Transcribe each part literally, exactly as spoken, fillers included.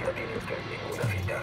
No tiene usted ninguna cita.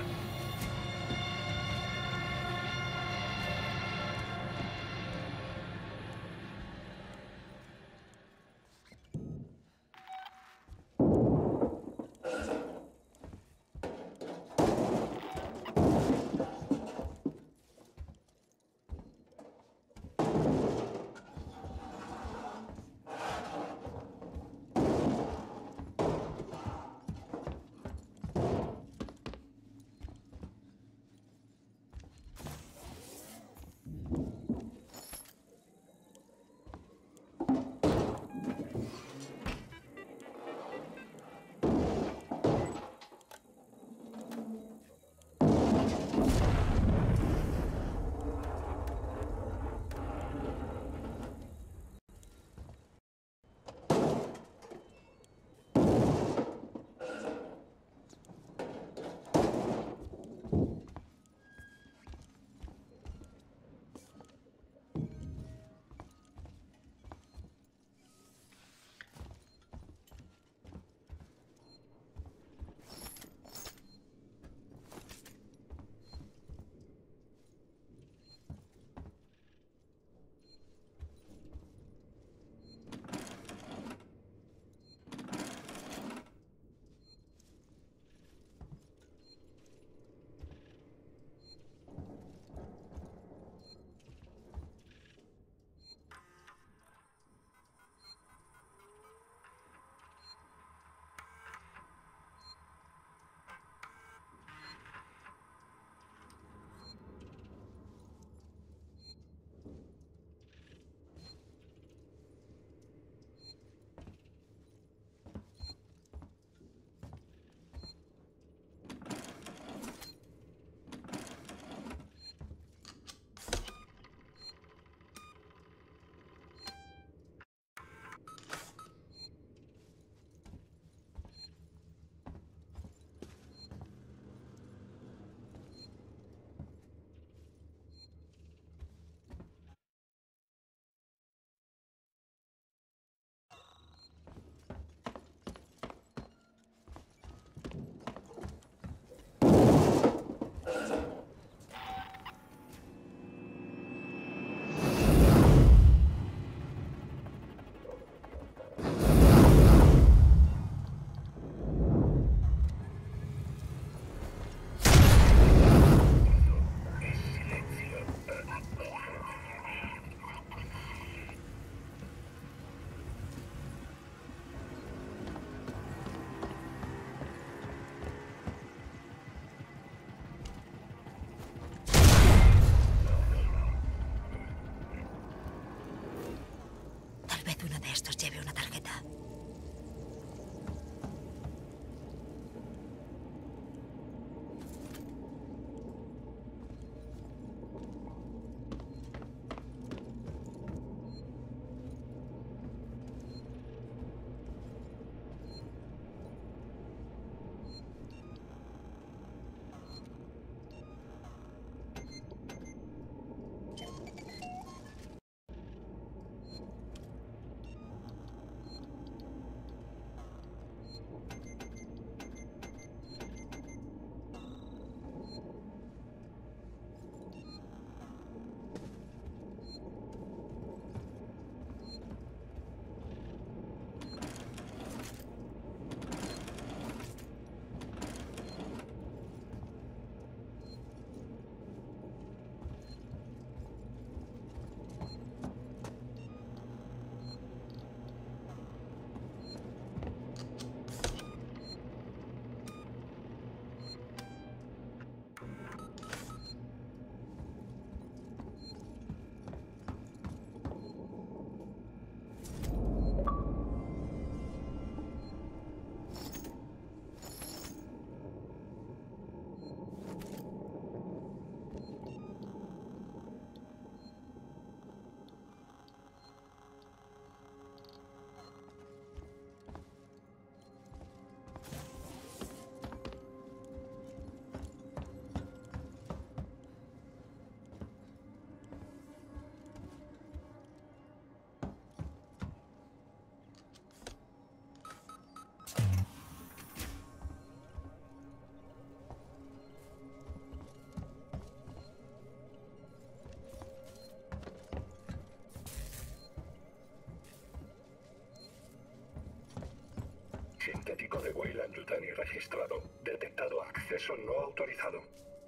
registrado. Detectado acceso no autorizado.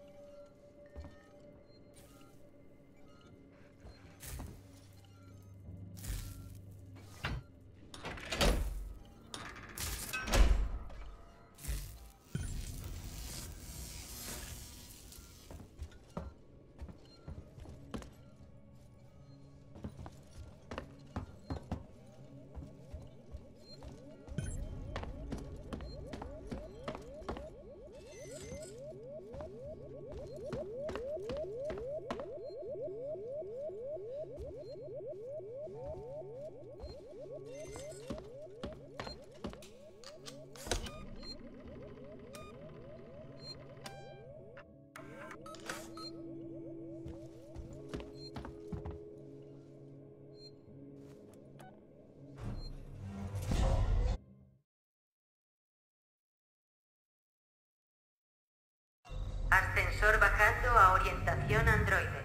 Ascensor bajando a orientación androide.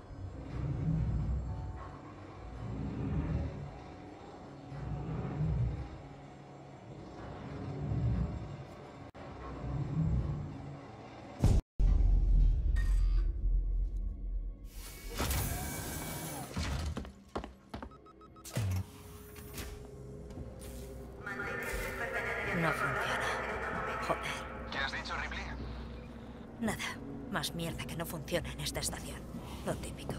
No funciona. Joder. ¿Qué has dicho, Ripley? Nada. Más mierda que no funciona en esta estación. Lo típico.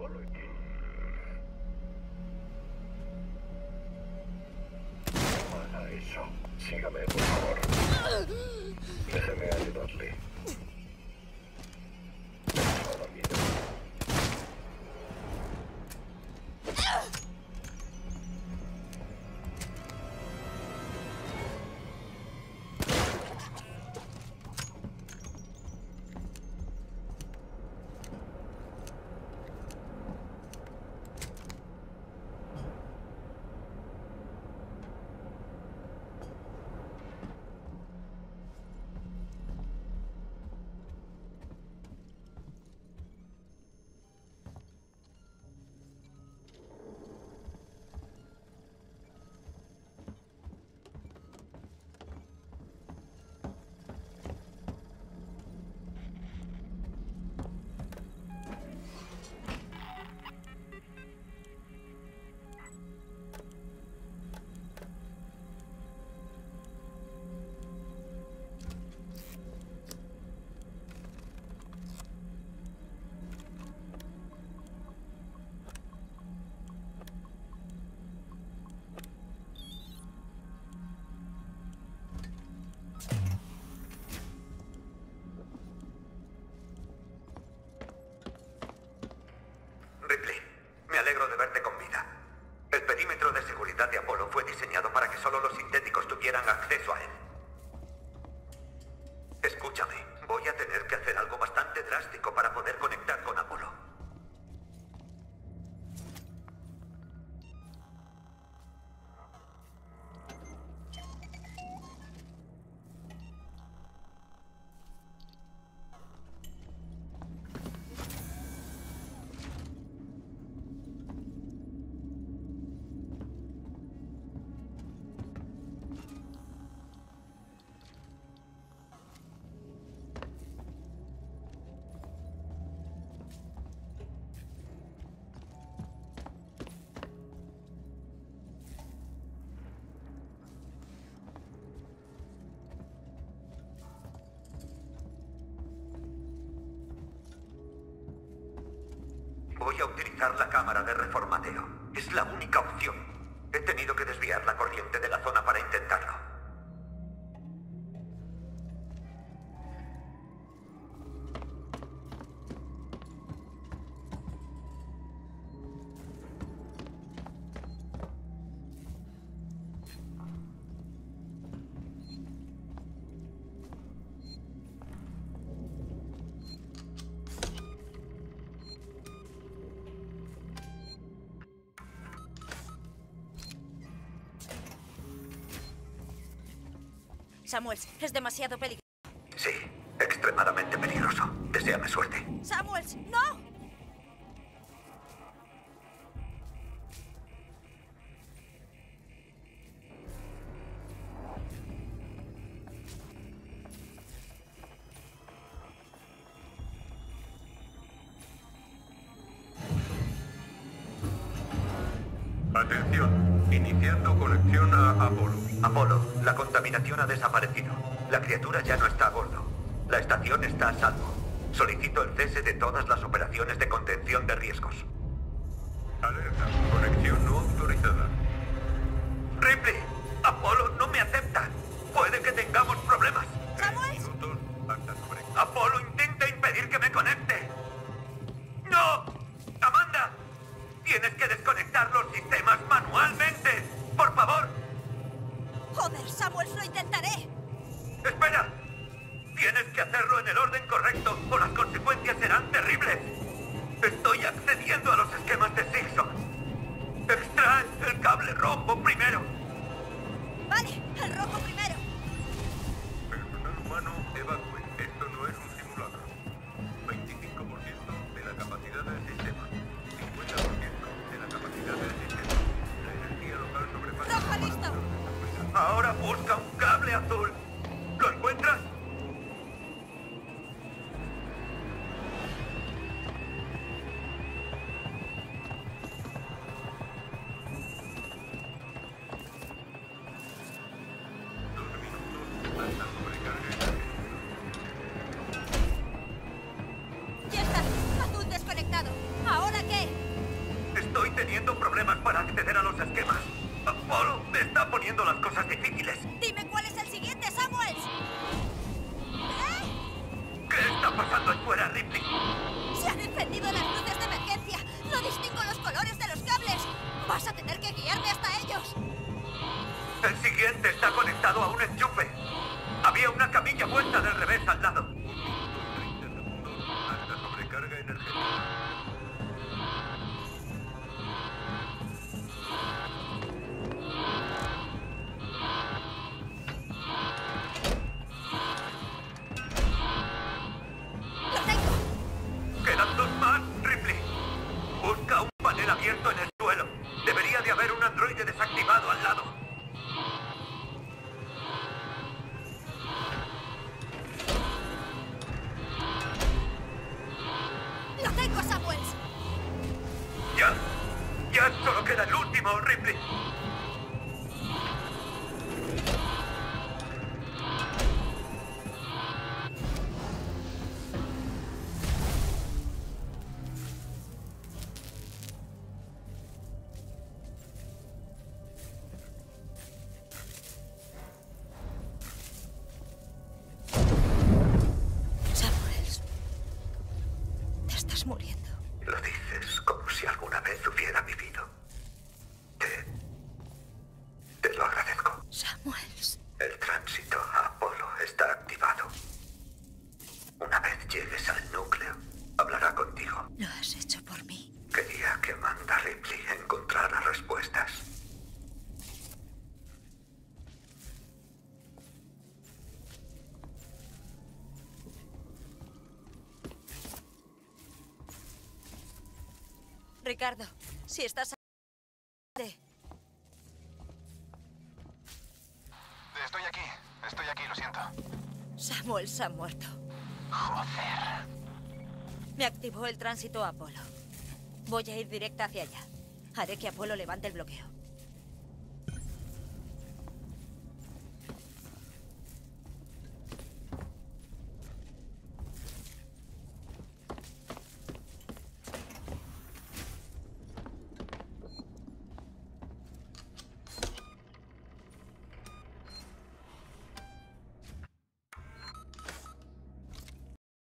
Apolo y... No haga eso. Sígame, por favor. Déjeme ayudarle. Ahora mismo. Ripley, me alegro de verte con vida. El perímetro de seguridad de Apolo fue diseñado para que solo los sintéticos tuvieran acceso a él. Escúchame, voy a tener que hacer algo bastante drástico para poder conectar con Apolo. Voy a utilizar la cámara de reformateo. Es la única opción. He tenido que desviar la corriente de la zona para intentarlo. Samuels, es demasiado peligroso. Sí, extremadamente peligroso. Deséame suerte. ¡Samuels, no! Atención, iniciando conexión a Apolo. Apolo, la contaminación ha desaparecido. La criatura ya no está a bordo. La estación está a salvo. Solicito el cese de todas las operaciones de contención de riesgos. Alerta, conexión no autorizada. Ripley, Apolo no me acepta. Puede que tengamos problemas. ¡Samuels! Minutos hasta sobre... Apolo intenta impedir que me conecte. ¡No! ¡Amanda! Tienes que desconectar los sistemas manualmente. ¡Por favor! Joder, Samuels, lo intentaré. ¡Espera! Tienes que hacerlo en el orden correcto o las consecuencias serán terribles. Estoy accediendo a los esquemas de Sigson. Extrae el cable rojo primero. Vale, el rojo primero. Personal humano evacue. Esto no es un simulacro. veinticinco por ciento de la capacidad del sistema. cincuenta por ciento de la capacidad del sistema. La energía local sobrepasa... ¡Rojo listo! Ahora busca un cable azul. ¿Lo encuentras? Dos minutos hasta sobrecarga. ¡Ya está! Azul desconectado. ¿Ahora qué? teniendo problemas para acceder a los esquemas. Apolo me está poniendo las cosas difíciles. Dime cuál es el siguiente, Samuels. ¿Qué está pasando ahí fuera, Ripley? Se han encendido las luces de emergencia. No distingo los colores de los cables. Vas a tener que guiarme hasta ellos. El siguiente está conectado a un enchufe. Había una camilla vuelta del revés al lado. treinta segundos hasta sobrecarga energética. ¡Lo tengo! Quedan dos más, Ripley. Busca un panel abierto en el suelo. Debería de haber un androide desactivado al lado. ¡Lo tengo, Samuels! Ya. Ya solo queda el último, Ripley. Samuels. Te estás muriendo. Lo dices como si alguna vez hubiera vivido. Te... Te lo agradezco. Samuels. El tránsito a Apolo está activado. Una vez llegues al núcleo, hablará contigo. Lo has hecho por mí. Quería que Amanda Ripley encontrara respuestas. Ricardo, si estás... Estoy aquí, estoy aquí, lo siento. Samuels ha muerto. Joder. Me activó el tránsito a Apolo. Voy a ir directa hacia allá. Haré que Apolo levante el bloqueo.